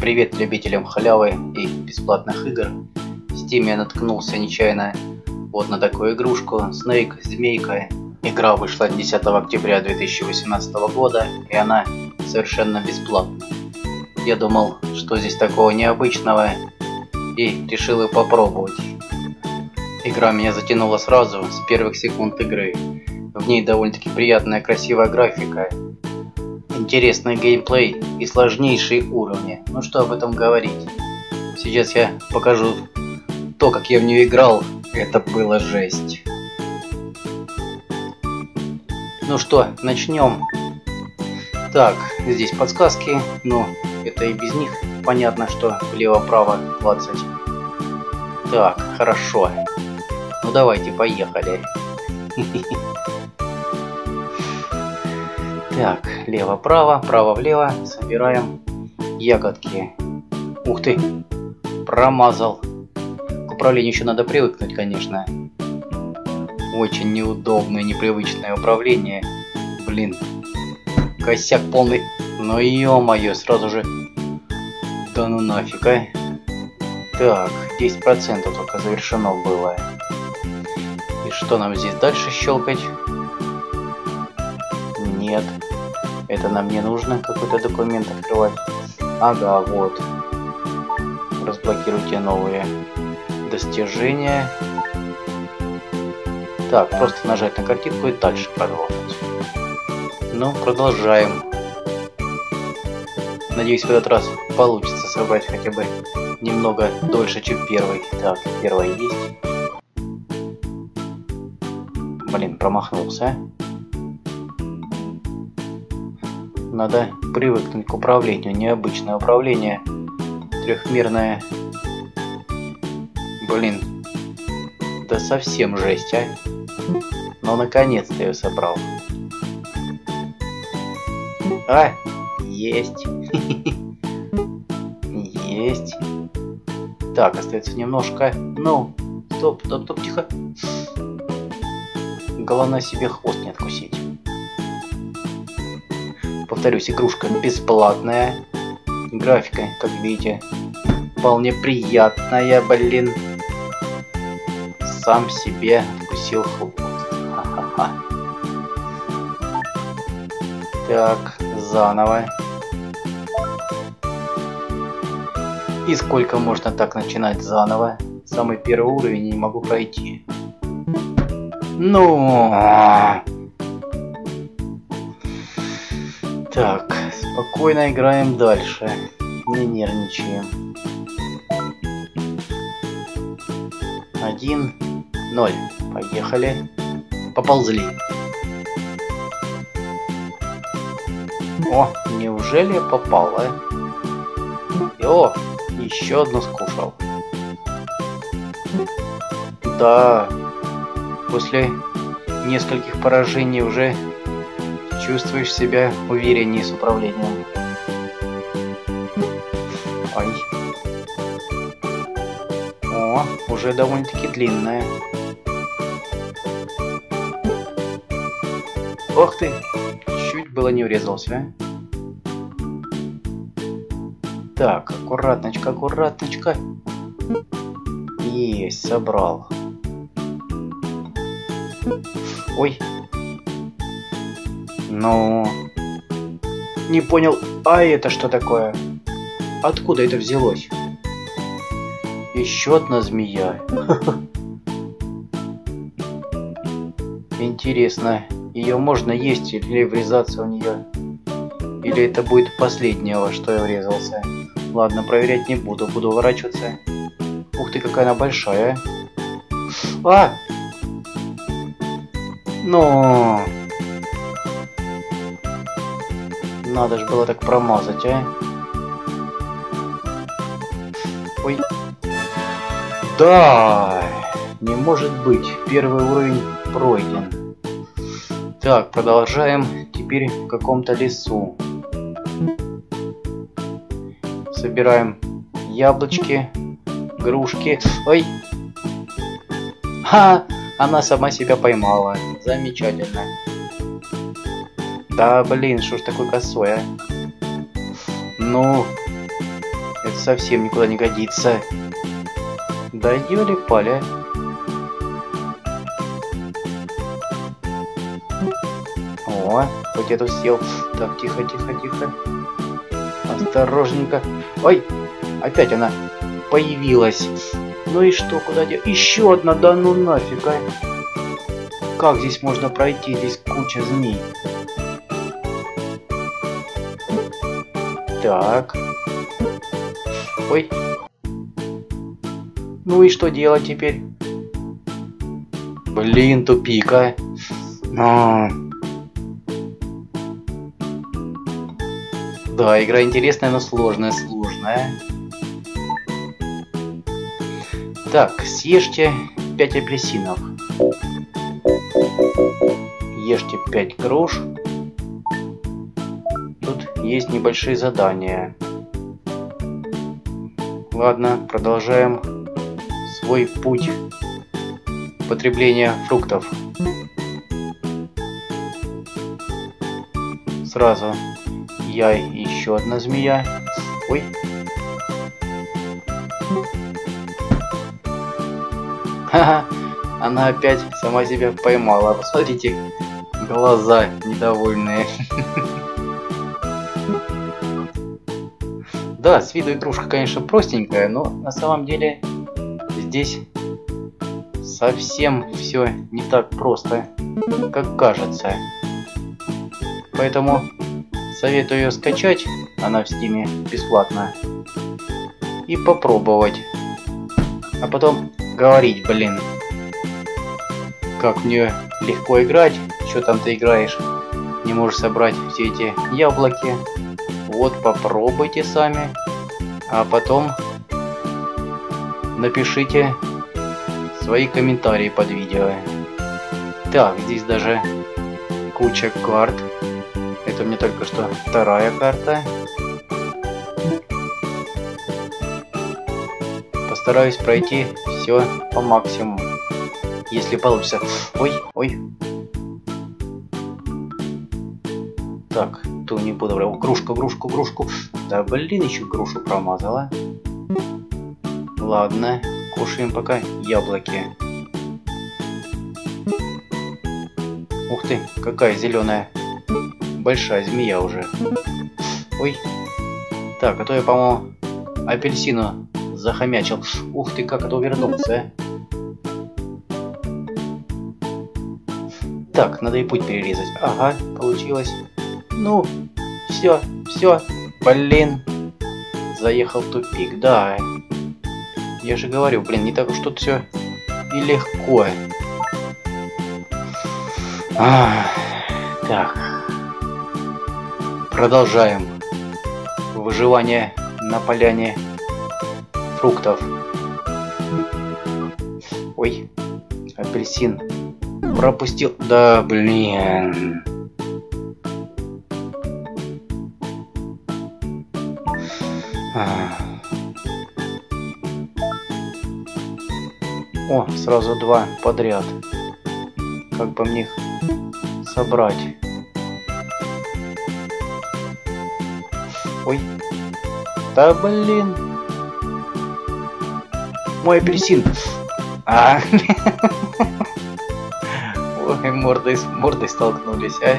Привет любителям халявы и бесплатных игр. В Steam я наткнулся нечаянно вот на такую игрушку Snake Змейка. Игра вышла 10 октября 2018 года, и она совершенно бесплатная. Я думал, что здесь такого необычного, и решил ее попробовать. Игра меня затянула сразу, с первых секунд игры. В ней довольно-таки приятная, красивая графика, интересный геймплей и сложнейшие уровни. Ну что об этом говорить. Сейчас я покажу то, как я в нее играл. Это было жесть. Ну что, начнем. Так, здесь подсказки, но это и без них понятно, что влево-право 20. Так, хорошо. Ну давайте, поехали. Так, лево-право, право-влево. Собираем ягодки. Ух ты, промазал. К управлению еще надо привыкнуть, конечно. Очень неудобное, непривычное управление. Блин, косяк полный. Ну ё-моё, сразу же. Да ну нафиг, а. Так, 10% только завершено было. И что нам здесь дальше щелкать? Нет, это нам не нужно какой-то документ открывать. Ага, вот. Разблокируйте новые достижения. Так, просто нажать на картинку и дальше продолжить. Ну, продолжаем. Надеюсь, в этот раз получится собрать хотя бы немного дольше, чем первый. Так, первый есть. Блин, промахнулся. Надо привыкнуть к управлению. Необычное управление. Трехмерное. Блин. Да совсем жесть, а. Но наконец-то я собрал. А! Есть. Есть. Так, остается немножко. Ну, стоп, стоп, стоп, тихо. Главное себе хвост не откусить. Повторюсь, игрушка бесплатная. Графика, как видите, вполне приятная, блин. Сам себе откусил хвост. Ха-ха-ха. Так, заново. И сколько можно так начинать заново? Самый первый уровень не могу пройти. Ну. Так, спокойно играем дальше. Не нервничаем. 1-0. Поехали. Поползли. О, неужели я попал, а? О, еще одну скушал. Да, после нескольких поражений уже чувствуешь себя увереннее с управлением. Ай. О, уже довольно-таки длинная. Ох ты, чуть было не урезался. Так, аккуратночка, аккуратночка. Есть, собрал. Ой. Ну, не понял, а это что такое? Откуда это взялось? Еще одна змея. Интересно, ее можно есть или врезаться в нее? Или это будет последнее, во что я врезался? Ладно, проверять не буду, буду уворачиваться. Ух ты, какая она большая. А! Ну... Надо же было так промазать, а? Ой. Да! Не может быть. Первый уровень пройден. Так, продолжаем. Теперь в каком-то лесу. Собираем яблочки, грушки. Ой! Ха! Она сама себя поймала. Замечательно. Да, блин, что ж такой косой, а? Ну, Это совсем никуда не годится. Да ёли-пали. О, хоть я тут съел. Так, тихо, тихо, тихо. Осторожненько. Ой, опять она появилась. Ну и что, куда делать? Еще одна, да ну нафиг, а. Как здесь можно пройти? Здесь куча змей. Так. Ой. Ну и что делать теперь? Блин, тупик, а. Да, игра интересная, но сложная. Так, съешьте 5 апельсинов. Ешьте 5 груш. Тут есть небольшие задания. Ладно, продолжаем свой путь потребления фруктов. Сразу я и еще одна змея. Ой. Ха-ха, она опять сама себя поймала. Посмотрите, глаза недовольные. Да, с виду игрушка, конечно, простенькая, но на самом деле здесь совсем все не так просто, как кажется. Поэтому советую ее скачать, она в Стиме бесплатно, и попробовать. А потом говорить, блин, как в нее легко играть, что там ты играешь, не можешь собрать все эти яблоки. Вот попробуйте сами, а потом напишите свои комментарии под видео. Так, здесь даже куча карт. Это мне только что вторая карта. Постараюсь пройти все по максимуму, если получится. Ой, ой. Так, ту не буду брать. Грушку. Да блин, еще грушу промазала. Ладно, кушаем пока яблоки. Ух ты, какая зеленая. Большая змея уже. Ой. Так, а то я, по-моему, апельсину захомячил. Ух ты, как это увернулся. Так, надо и путь перерезать. Ага, получилось. Ну, все. Блин. Заехал в тупик, да. Я же говорю, блин, не так уж тут все и легко. Так. Продолжаем выживание на поляне фруктов. Ой, апельсин пропустил. Да, блин. О, сразу два подряд. Как бы мне их собрать? Ой. Да блин. Мой апельсин. Ой, мордой с мордой столкнулись, а.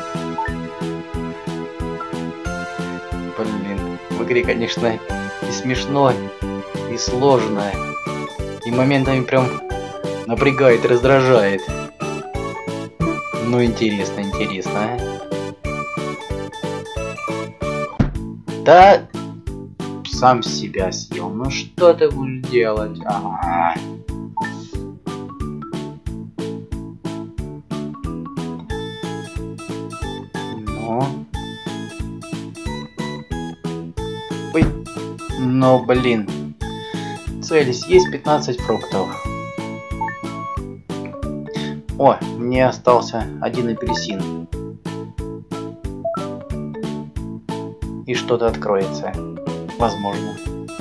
Блин. В игре, конечно, и смешно, и сложно. И моментами прям напрягает, раздражает. Ну, интересно, а? Да, сам себя съел. Ну что ты будешь делать? Ага. Ну. Ой. Ну, блин. Цель есть 15 фруктов. О, мне остался один апельсин. И что-то откроется. Возможно.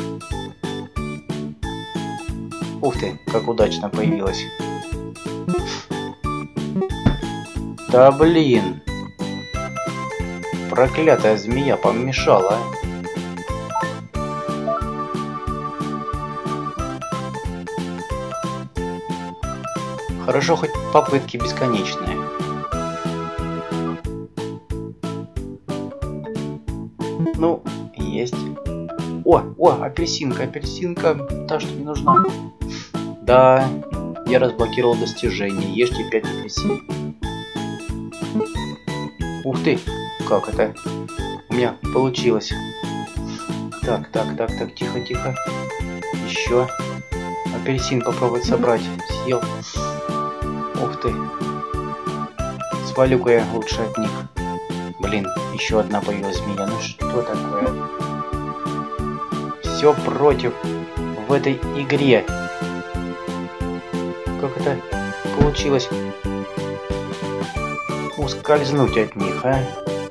Ух ты, как удачно появилась. Да блин. Проклятая змея помешала. Хорошо, хоть попытки бесконечные. Ну, есть. О, апельсинка, апельсинка, та, что не нужна. Да, я разблокировал достижение. Ешьте 5 апельсин. Ух ты, как это? У меня получилось. Так, тихо. Еще. Апельсин попробовать собрать. Съел. Ух ты. Свалю-ка я лучше от них. Блин, еще одна появилась змея. Ну что такое? Все против в этой игре. Как это получилось ускользнуть от них, а?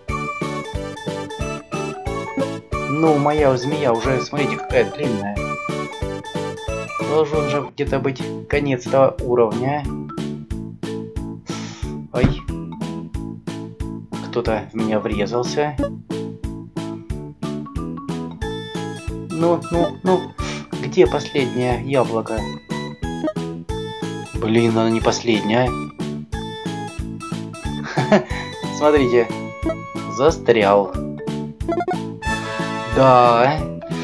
Ну, моя змея уже, смотрите, какая длинная. Должен же где-то быть конец этого уровня. Ой. Кто-то в меня врезался. Ну. Где последнее яблоко? Блин, оно не последнее. Смотрите. Застрял. Да.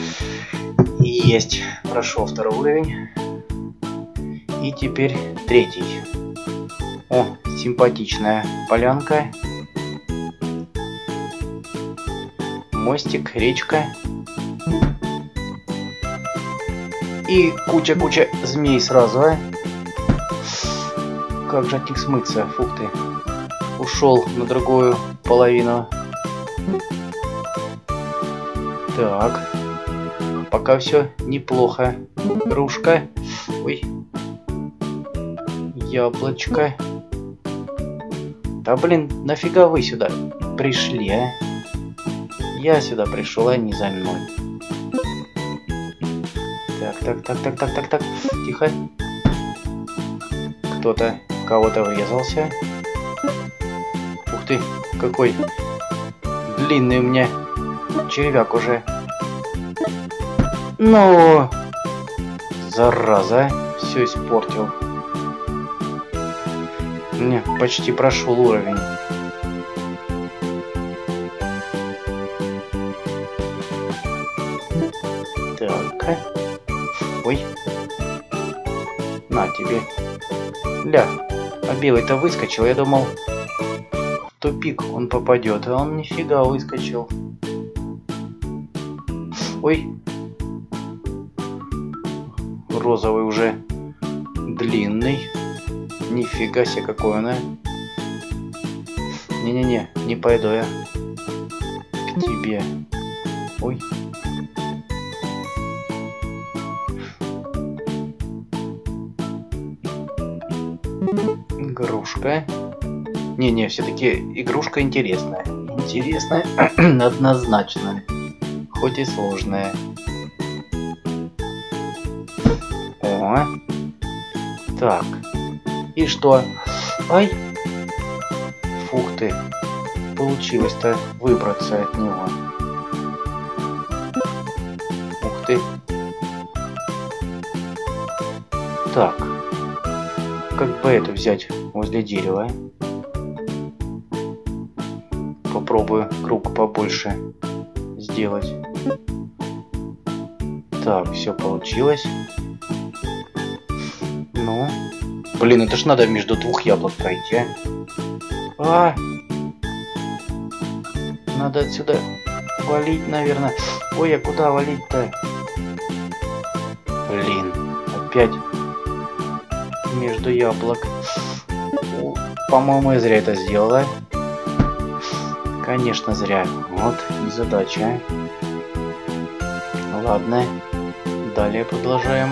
Есть. Прошел второй уровень. И теперь третий. О, симпатичная полянка. Мостик, речка. И куча змей сразу, а? Как же от них смыться? Фух ты. Ушел на другую половину. Так. Пока все неплохо. Грушка. Ой. Яблочко. Да блин, нафига вы сюда пришли, а? Я сюда пришел, а не за мной. Так. Тихо. Кто-то кого-то врезался. Ух ты, какой длинный у меня червяк уже. Ну, зараза, все испортил. Не, почти прошел уровень. Так. Ой. На тебе. Ля, а белый-то выскочил. Я думал, в тупик он попадет, а он нифига выскочил. Ой. Розовый уже длинный. Нифига себе, какой он, а. Не-не-не, не пойду я к тебе. Ой. Игрушка. Не-не, все-таки игрушка интересная. Интересная, однозначно. Хоть и сложная. О. Так. И что? Ай. Фух ты. Получилось-то выбраться от него. Ух ты. Так. Как бы это взять возле дерева? Попробую круг побольше сделать. Так, все получилось. Ну. Блин, это ж надо между двух яблок пройти, а? Надо отсюда валить, наверное. Ой, а куда валить-то? Блин, опять между яблок. По-моему, я зря это сделала. Конечно, зря. Вот незадача. Ладно. Далее продолжаем.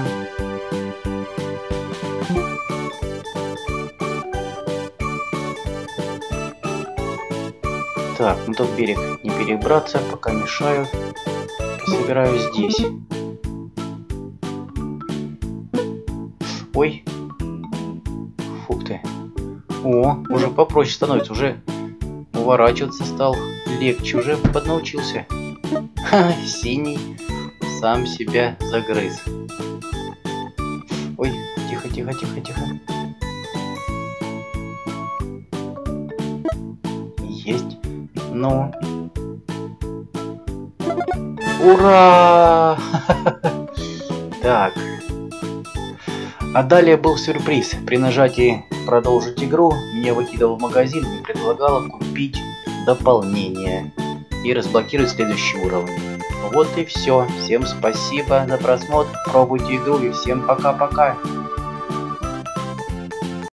Так, на тот берег не перебраться, пока мешают. Собираю здесь. Ой. Фух ты. О, уже попроще становится, уже уворачиваться стал легче, уже поднаучился. Ха, синий сам себя загрыз. Ой, тихо. есть. Ну. Ура! Так. А далее был сюрприз. При нажатии «Продолжить игру» меня выкидывал в магазин и предлагало купить дополнение и разблокировать следующий уровень. Вот и все. Всем спасибо за просмотр. Пробуйте игру и всем пока-пока.